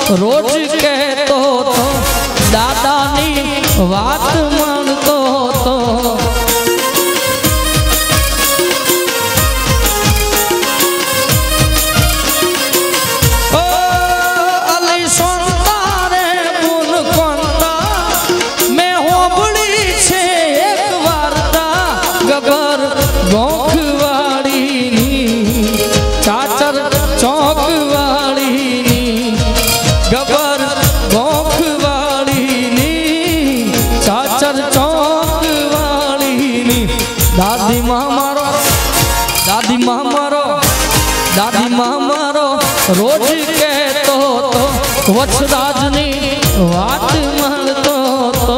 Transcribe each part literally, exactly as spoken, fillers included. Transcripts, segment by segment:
रोज कहतो तो दादानी बात मानतो तो ओ अली सुनता रे बुन कोंता मैं होबड़ी छे एक वार्ता गबर गोखवाड़ी चाचर चौकवाड़ी गबर गोखवाड़ी चाचर चौकवाड़ी दादी माँ मारो दादी माँ मारो दादी माँ मारो रोज कहतो तो वत्सराजनी वात मानतो तो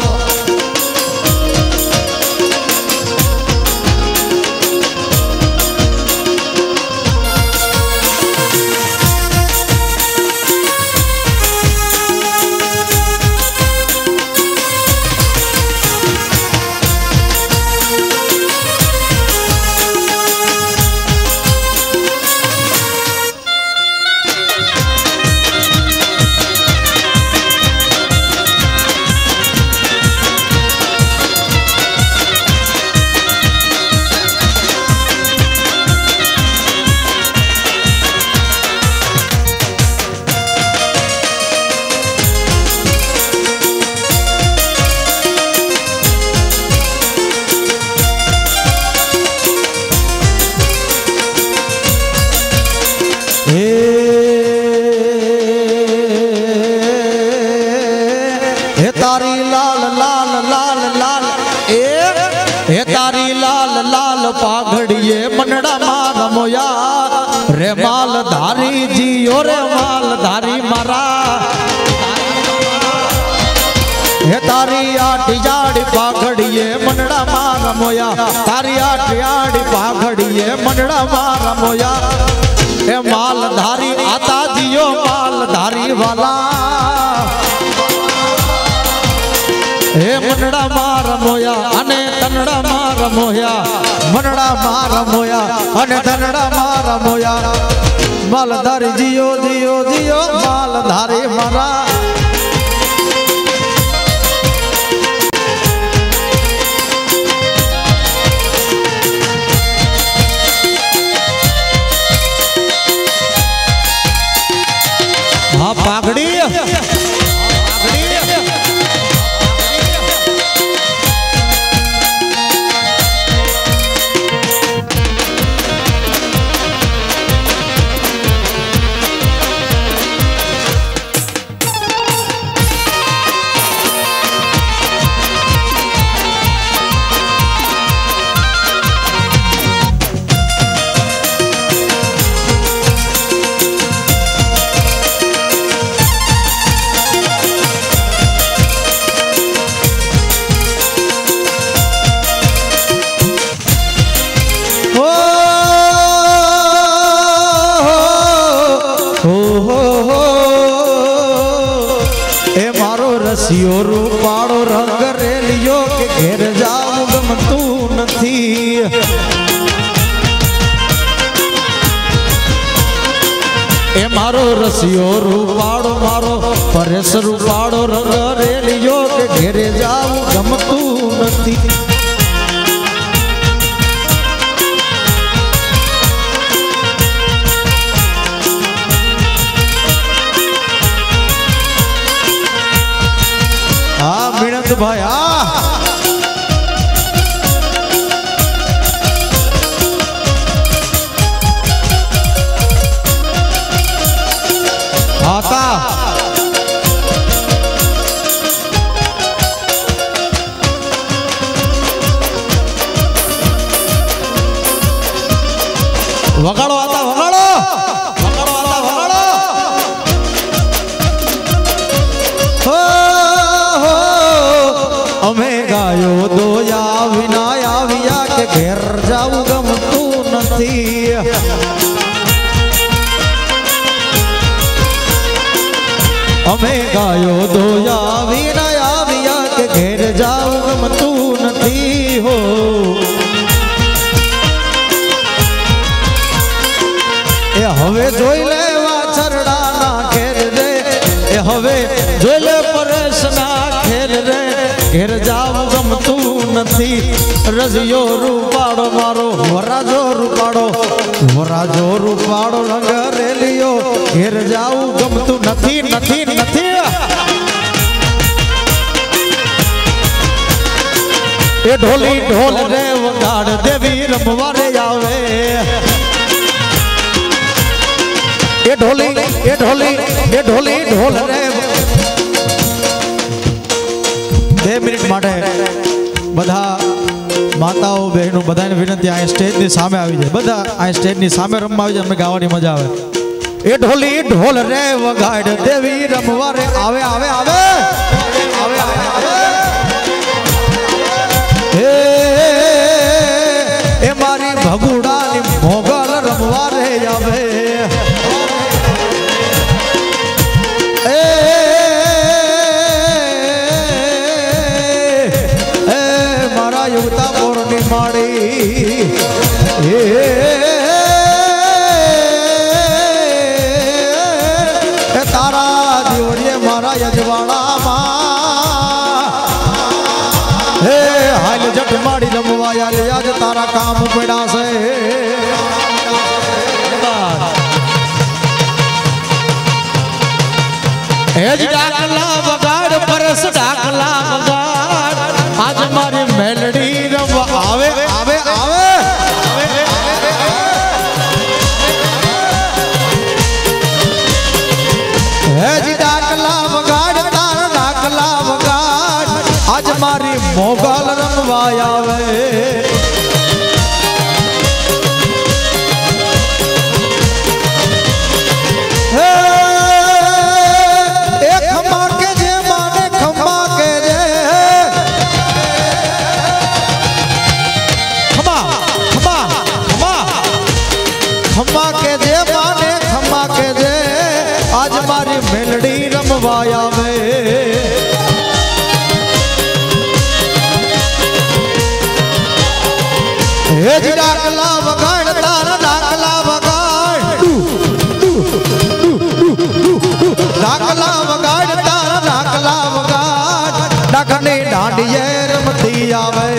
तारी लाल लाल लाल लाल ए हे तारी लाल लाल पाघड़िए मनड़ा मार मोया रे माल धारी जियो रे माल धारी मारा हे तारी आठ जाड़ी पाघड़िए मनड़ा मार मोया तारी आठ जाड़ी पाघड़िए मनड़ा मार मोया हे माल धारी आता जियो माल धारी वाला हे मनड़ा मार मोया अने तनड़ा मार मोया मनड़ा मार मोया अने तनड़ा मार मोया मालधारी जियो जियो जियो मालधारी मारा हाँ पागड़ी रसियो रूपाड़ो रंग रेलियो के घेर जाऊं गमतू नथी ए मारो रसियो रूपाड़ो मारो परेश रूपाड़ो रंग रेलियो के घेर जाऊं गमतू नथी भाई आता वगाड़ो आता वगाड़ो वगाड़ो आता वगाड़ो हो हो अमे गायो दोया विना आविया के घेर जाऊं गमतू नथी अमे गायो दोया विना आविया के घेर जाऊं गमतू नथी हो ए हवे जोई लेवा छरड़ा ना घेर दे ઘેર જાવું ગમતું નથી રજિયો રૂપાડો મારો વરાજો રૂપાડો વરાજો રૂપાડો રંગ રેલિયો ઘેર જાવું ગમતું નથી નથી નથી એ ઢોલી ઢોલ રે વગાડ દેવી રમવા રે આવે એ ઢોલી એ ઢોલી એ ઢોલી ઢોલ રે બે મિનિટ માટે બધા માતાઓ બહેનો બધાને વિનંતી આ સ્ટેજની સામે આવી જાય બધા આ સ્ટેજની સામે રમવા આવી જાય અમને ગાવાની મજા આવે એ ઢોલી ઢોલ રે વગાડ દેવી રમવા રે આવે આવે આવે આવે આવે આવે હે એ મારી ભગુડાની મોગલ રમવા રે આવે યુવતા પોરની માડી એ તારા દીવડીએ મારા યજવાડામાં હે હાલ જટ માડી રમવા યાર આજ તારા કામ પડ્યા છે હેજ ડાકલા વગાડ પરસ ડાકલા વગાડ આજ મારી મેલડી રમવા આવે આવે આવે હેજી ડાકલા વગાડ તાર ડાકલા વગાડ આજ મારી મોગલ રમવા આવે ખમ્મા કે જે માને ખમ્મા કે જે આજ મારી મેલડી રમવા આવે હેજ ડાકલા વગાડ તારા ડાકલા વગાડ ડાકલા વગાડ તારા ડાકલા વગાડ ડાકની દાંડીએ રમતી આવે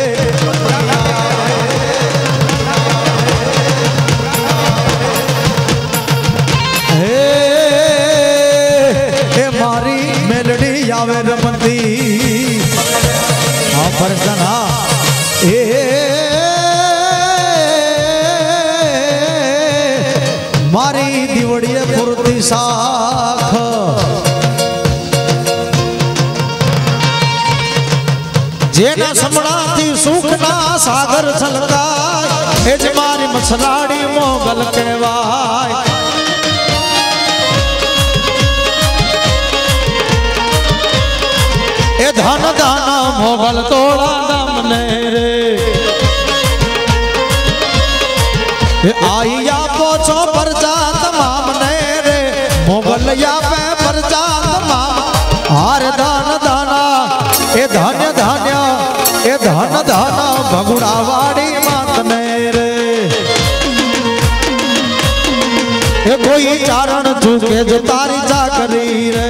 આવે રમતી હા પરસન હા એ મારી દીવડીએ પૂરતી શાખ જેના સમણાથી સુખના સાગર છલકાય એ જ મારી મસલાડી મોગલ કહેવાય એ ધન દાના મોગલ તોડા દમને રે એ આઈ આપો છો પરજા તમામ ને રે મોગલ આપે પરજા તમામ હાર દાન દાના એ ધન્ય ધન્ય એ ધન દાના ભગુડા વાડી માતને રે એ કોઈ ચારણ ચૂકે જો તારી ચાકરી રે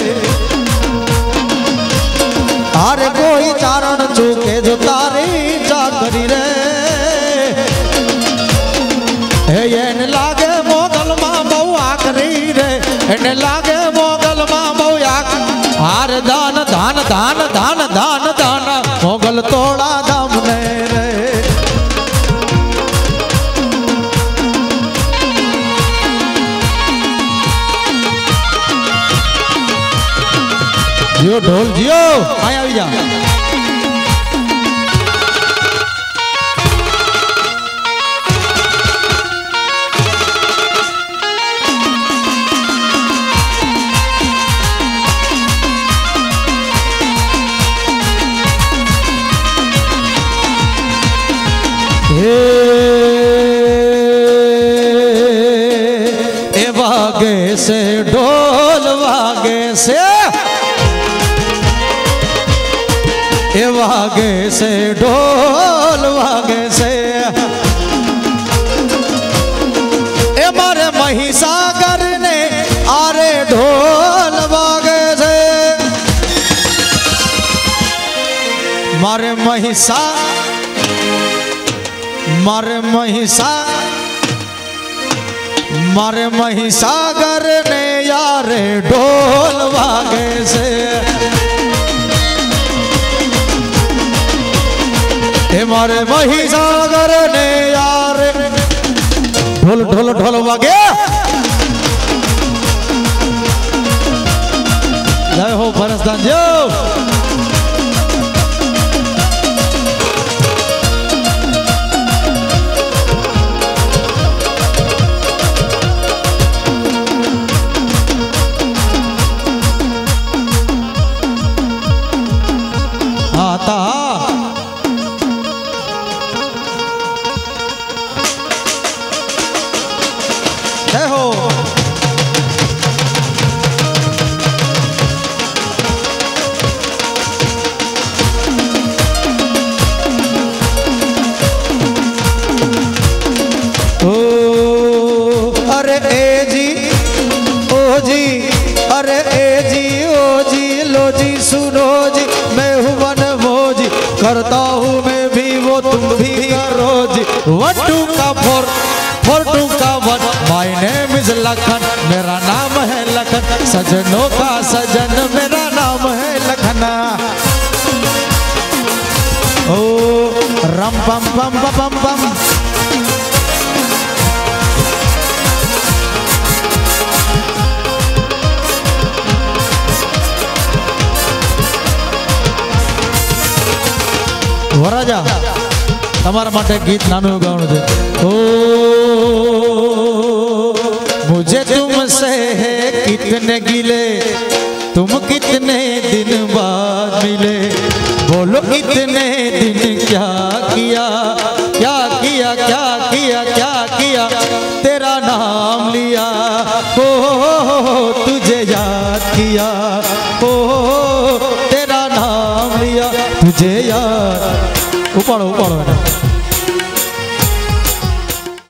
अरे कोई चारण चूके जो तारी चाकरी रे हे एने लागे मोगल मां बहु आकरी रे एने लागे मोगल मां बहु आक हार दान दान दान दान दान दान मोगल तोड़ा दाम ने रे जियो ढोल जियो आया આવી જા હે એ વાગે સે ઢોલ વાગે સે ए वागे से ढोल वागे से ए मारे महिसागर ने आरे ढोल वागे से महिषा मारे महिषा मारे महिसागर ने यारे ढोल वागे से हे मारे महिसागर ने यारे ढोल ढोल ढोल वागे। जय हो भरसदान जो आता जय हो ओ अरे ए जी ओ जी अरे ए जी ओ जी लो जी सुनो जी मैं हूँ वन मोजी करता हूँ मैं भी वो तुम भी करो जी। वन टू का फोर फोर टू का one my name is Lakhan मेरा नाम है लखन सजनों का सजन मेरा नाम है लखना। ओ रम पम पम पम पम વરાજા તમારા માટે ગીત નાનું ગાવાનું છે। ओ मुझे तुमसे है कितने गिले तुम कितने दिन बाद मिले बोलो इतने दिन क्या किया क्या किया क्या किया क्या किया तेरा नाम लिया ओ तुझे याद किया ओ तेरा नाम लिया तुझे याद उपाड़ो उपाड़ो